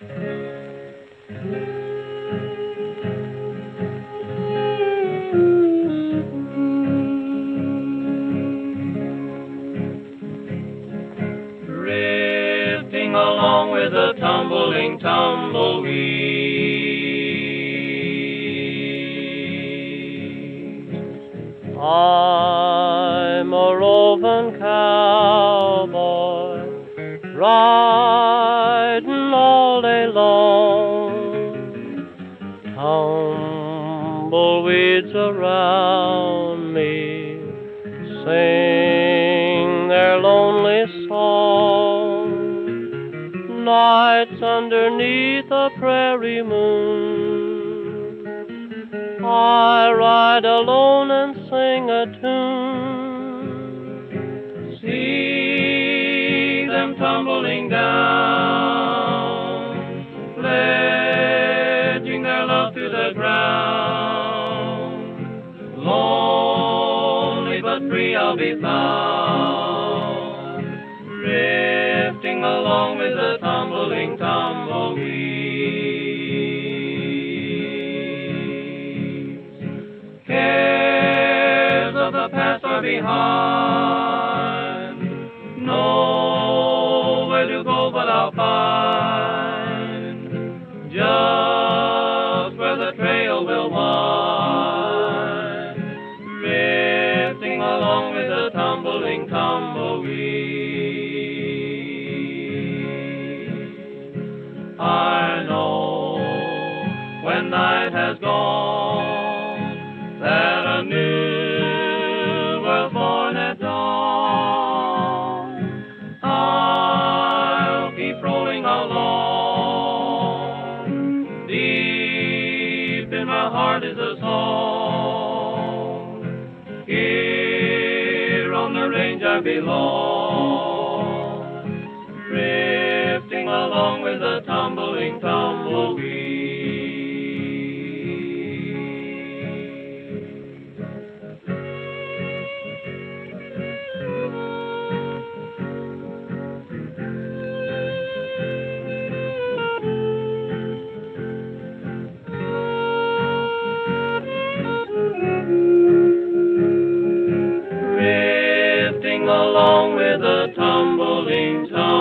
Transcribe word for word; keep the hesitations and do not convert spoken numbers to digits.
Drifting along with the tumbling tumbleweeds. I'm a roving cowboy, riding all day long. Tumbleweeds around me sing their lonely song. Nights underneath a prairie moon, I ride alone and sing a tune. See them tumbling down, pledging their love to the ground. Lonely but free I'll be found, drifting along with the tumbling tumbleweeds. Cares of the past are behind, nowhere to go but I'll find just where the trail will wind, drifting along with the tumbling tumbleweeds. I know when night has gone that a new world's born at dawn. I'll keep rolling along, deep in my heart is a song. Here on the range I belong, drifting along with the tumbling tumbleweeds. Drifting along with the tumbling tumbleweeds.